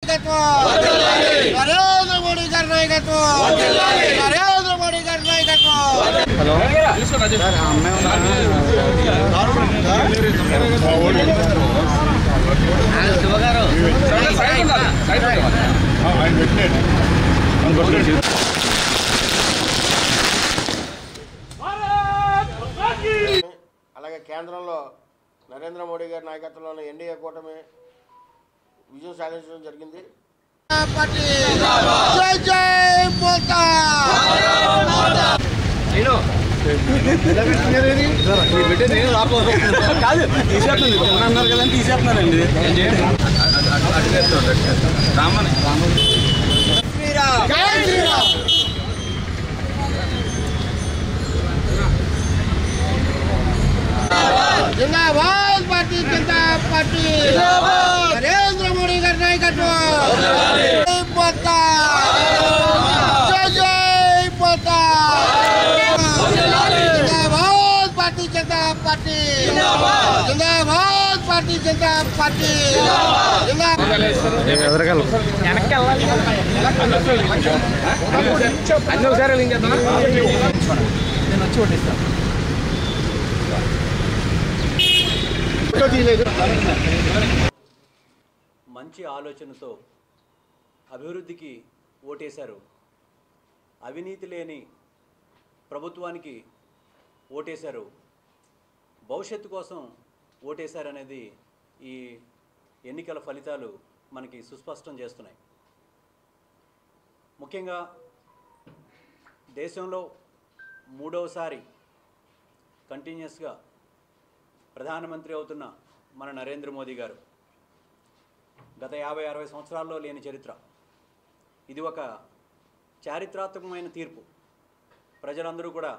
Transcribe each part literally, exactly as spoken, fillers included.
నరేంద్ర మోడీ గారి నాయకత్వం నరేంద్ర మోడీ గారి నాయకత్వం హలో అలాగే కేంద్రంలో నరేంద్ర మోడీ గారి నాయకత్వంలోని ఎన్డీఏ కూటమి విజయం సాధించడం జరిగింది. జై జై మోతా కాదు తీసేస్తున్నారు అన్నారు కదండి తీసేస్తున్నారండి రామని శ్రీరామ్ జై శ్రీరామ్ జిందాబాద్ పార్టీ జనతా పార్టీ నరేంద్ర మోడీ గారి నాయకత్వం జై మోతా జై జై మోతా జిందాబాద్ పార్టీ జనతా పార్టీ జిందాబాద్ పార్టీ జనతా పార్టీ అన్ని ఒకసారి ఏం చేద్దాం నేను వచ్చి కొట్టిస్తాను. మంచి ఆలోచనతో అభివృద్ధికి ఓటేశారు, అవినీతి లేని ప్రభుత్వానికి ఓటేశారు, భవిష్యత్తు కోసం ఓటేశారనేది ఈ ఎన్నికల ఫలితాలు మనకి సుస్పష్టం చేస్తున్నాయి. ముఖ్యంగా దేశంలో మూడవసారి కంటిన్యూస్గా ప్రధానమంత్రి అవుతున్న మన నరేంద్ర మోదీ గారు గత యాభై అరవై సంవత్సరాల్లో లేని చరిత్ర. ఇది ఒక చారిత్రాత్మకమైన తీర్పు. ప్రజలందరూ కూడా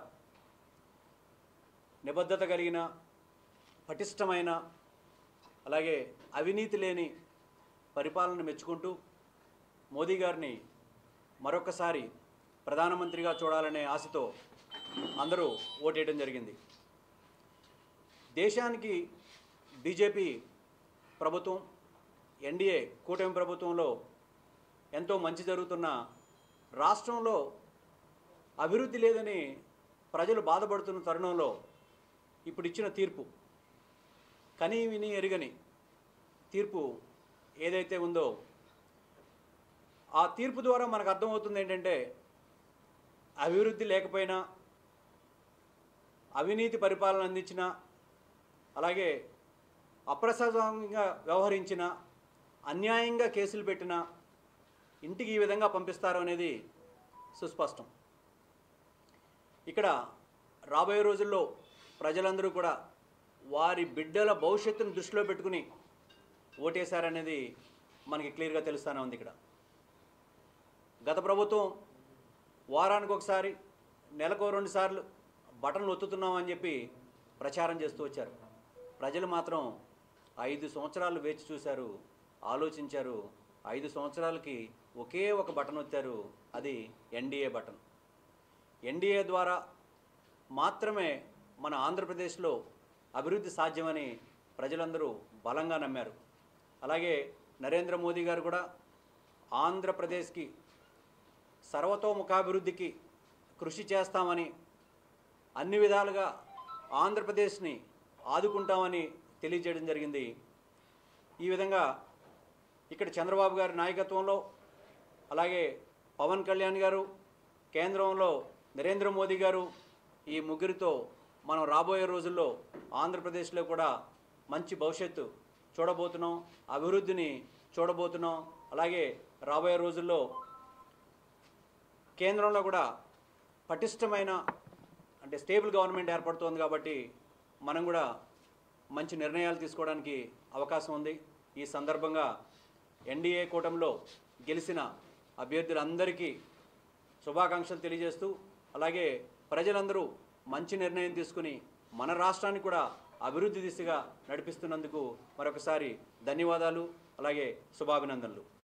నిబద్ధత కలిగిన పటిష్టమైన అలాగే అవినీతి లేని పరిపాలన మెచ్చుకుంటూ మోదీ గారిని మరొకసారి ప్రధానమంత్రిగా చూడాలనే ఆశతో అందరూ ఓటేయడం జరిగింది. దేశానికి బీజేపీ ప్రభుత్వం ఎన్డీఏ కూటమి ప్రభుత్వంలో ఎంతో మంచి జరుగుతున్న రాష్ట్రంలో అభివృద్ధి లేదని ప్రజలు బాధపడుతున్న తరుణంలో ఇప్పుడు ఇచ్చిన తీర్పు కని విని ఎరుగని తీర్పు ఏదైతే ఉందో ఆ తీర్పు ద్వారా మనకు అర్థమవుతుంది ఏంటంటే అభివృద్ధి లేకపోయినా అవినీతి పరిపాలన అందించిన అలాగే అప్రజాస్వామ్యంగా వ్యవహరించిన అన్యాయంగా కేసులు పెట్టిన ఇంటికి ఈ విధంగా పంపిస్తారు అనేది సుస్పష్టం. ఇక్కడ రాబోయే రోజుల్లో ప్రజలందరూ కూడా వారి బిడ్డల భవిష్యత్తును దృష్టిలో పెట్టుకుని ఓటేశారనేది మనకి క్లియర్గా తెలుస్తూనే ఉంది. ఇక్కడ గత ప్రభుత్వం వారానికి ఒకసారి నెలకు రెండు సార్లు బటన్లు ఒత్తుతున్నామని చెప్పి ప్రచారం చేస్తూ వచ్చారు. ప్రజలు మాత్రం ఐదు సంవత్సరాలు వేచి చూశారు, ఆలోచించారు. ఐదు సంవత్సరాలకి ఒకే ఒక బటన్ వచ్చారు, అది ఎన్డీఏ బటన్. ఎన్డీఏ ద్వారా మాత్రమే మన ఆంధ్రప్రదేశ్లో అభివృద్ధి సాధ్యమని ప్రజలందరూ బలంగా నమ్మారు. అలాగే నరేంద్ర మోదీ గారు కూడా ఆంధ్రప్రదేశ్కి సర్వతోముఖాభివృద్ధికి కృషి చేస్తామని, అన్ని విధాలుగా ఆంధ్రప్రదేశ్ని ఆదుకుంటామని తెలియజేయడం జరిగింది. ఈ విధంగా ఇక్కడ చంద్రబాబు గారి నాయకత్వంలో అలాగే పవన్ కళ్యాణ్ గారు, కేంద్రంలో నరేంద్ర మోదీ గారు, ఈ ముగ్గురితో మనం రాబోయే రోజుల్లో ఆంధ్రప్రదేశ్లో కూడా మంచి భవిష్యత్తు చూడబోతున్నాం, అభివృద్ధిని చూడబోతున్నాం. అలాగే రాబోయే రోజుల్లో కేంద్రంలో కూడా పటిష్టమైన అంటే స్టేబుల్ గవర్నమెంట్ ఏర్పడుతోంది కాబట్టి మనం కూడా మంచి నిర్ణయాలు తీసుకోవడానికి అవకాశం ఉంది. ఈ సందర్భంగా ఎన్డీఏ కూటమిలో గెలిచిన అభ్యర్థులందరికీ శుభాకాంక్షలు తెలియజేస్తూ అలాగే ప్రజలందరూ మంచి నిర్ణయం తీసుకుని మన రాష్ట్రాన్ని కూడా అభివృద్ధి దిశగా నడిపిస్తున్నందుకు మరొకసారి ధన్యవాదాలు అలాగే శుభాభినందనలు.